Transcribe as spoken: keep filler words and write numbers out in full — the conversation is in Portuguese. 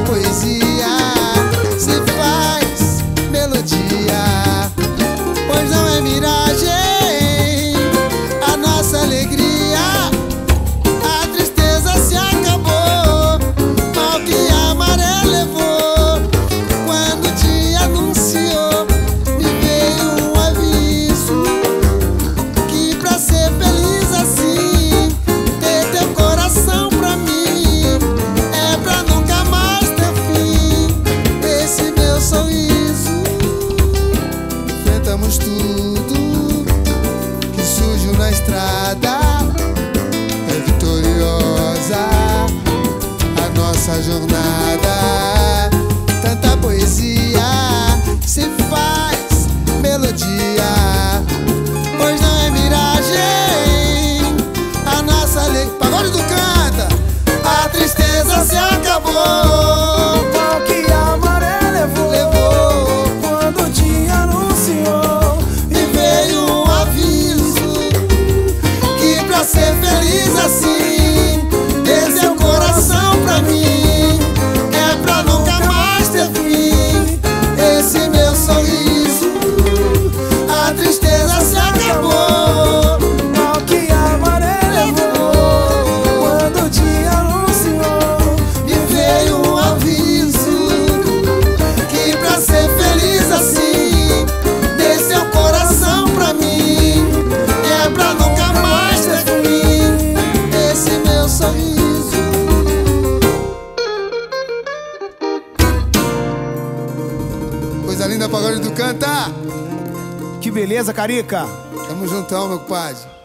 poesia se faz melodia, pois não é miragem a nossa alegria. A tristeza se acabou, mal que a maré levou. Quando o dia anunciou, me veio um aviso que pra ser feliz assim, ter teu coração pra mim é pra nunca mais ter fim. Esse meu sorriso, enfrentamos tudo que surgiu na estrada. É vitoriosa a nossa jornada. Tanta poesia se faz melodia, pois não é miragem a nossa alegria. Pagode do Canta. A tristeza se acabou, Mal que a maré levou, levou. quando o dia anunciou, E veio um aviso que pra ser feliz assim, esse é o coração pra mim, é pra nunca mais ter fim. Esse meu sorriso, a tristeza se acabou. mal que a maré levou, quando o dia anunciou, E veio um aviso que pra ser feliz assim, esse é o coração pra mim, é pra nunca mais ter fim. Esse meu sorriso. Coisa linda, Pagode do Canta. que beleza, Carica! Tamo juntão, meu compadre.